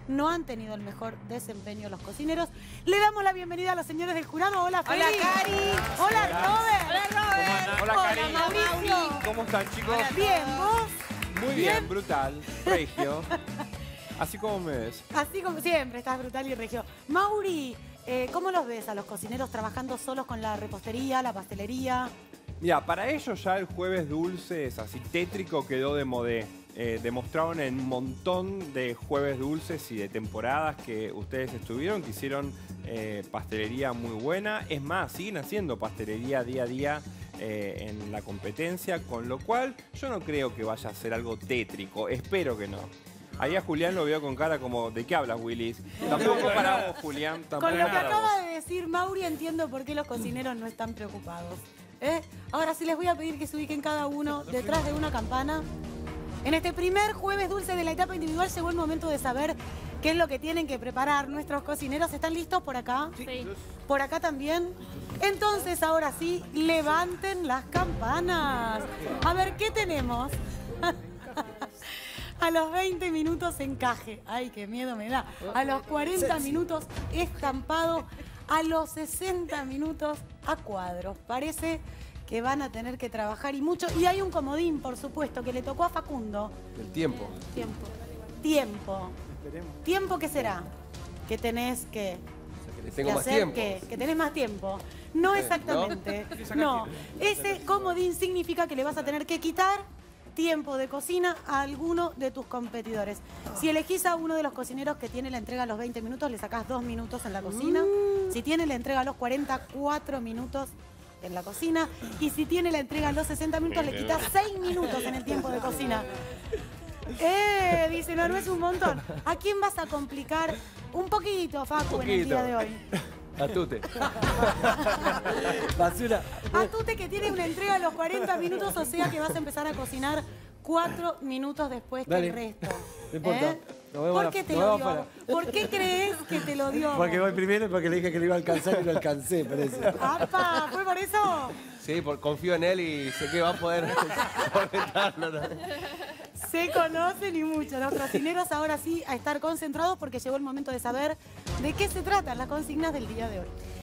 no han tenido el mejor desempeño los cocineros. Le damos la bienvenida a los señores del jurado. Hola, Feli. Hola, Cari. Hola, Robert. Hola, Robert. Hola, Cari. Mauricio. ¿Cómo están, chicos? Bien, ¿vos? Muy bien, brutal, regio. Así como me ves. Así como siempre, estás brutal y regio. Mauri, ¿cómo los ves a los cocineros trabajando solos con la repostería, la pastelería? Mira, para ellos ya el jueves dulces, así tétrico, quedó de modé. Demostraron en un montón de jueves dulces y de temporadas que ustedes estuvieron, que hicieron pastelería muy buena. Es más, siguen haciendo pastelería día a día en la competencia, con lo cual yo no creo que vaya a ser algo tétrico. Espero que no. Ahí a Julián lo veo con cara como, ¿de qué hablas, Willis? Tampoco para vos, Julián. Tampoco Con lo que para acaba vos. de decir Mauri, entiendo por qué los cocineros no están preocupados. Ahora sí les voy a pedir que se ubiquen cada uno detrás de una campana. En este primer jueves dulce de la etapa individual llegó el momento de saber qué es lo que tienen que preparar nuestros cocineros. ¿Están listos por acá? Sí. ¿Por acá también? Entonces, ahora sí, levanten las campanas. A ver, ¿qué tenemos? A los 20 minutos encaje. Ay, qué miedo me da. A los 40 minutos estampado. A los 60 minutos a cuadros. Parece que van a tener que trabajar y mucho. Y hay un comodín, por supuesto, que le tocó a Facundo. El tiempo. Tiempo. ¿Tiempo qué será? Que tenés que... Tengo más hacer tiempo. que tenés más tiempo. No exactamente. No. Ese comodín significa que le vas a tener que quitar tiempo de cocina a alguno de tus competidores. Si elegís a uno de los cocineros que tiene la entrega a los 20 minutos, le sacás 2 minutos en la cocina. Si tiene la entrega a los 44 minutos en la cocina. Y si tiene la entrega a los 60 minutos, le quitas 6 minutos en el tiempo de cocina. Dice, no es un montón. ¿A quién vas a complicar un poquito, Facu, en el día de hoy? Atute. Basura. Atute, que tiene una entrega a los 40 minutos, o sea que vas a empezar a cocinar 4 minutos después que Dale. el resto. No importa. Nos vemos ¿Por qué te nos lo vemos dio? afuera. ¿Por qué crees que te lo dio? Porque voy primero y porque le dije que lo iba a alcanzar y lo alcancé, parece. ¡Apa! ¿Fue por eso? Sí, confío en él y sé que va a poder solventarlo, ¿no? Se conocen y mucho. Los cocineros ahora sí a estar concentrados porque llegó el momento de saber de qué se tratan las consignas del día de hoy.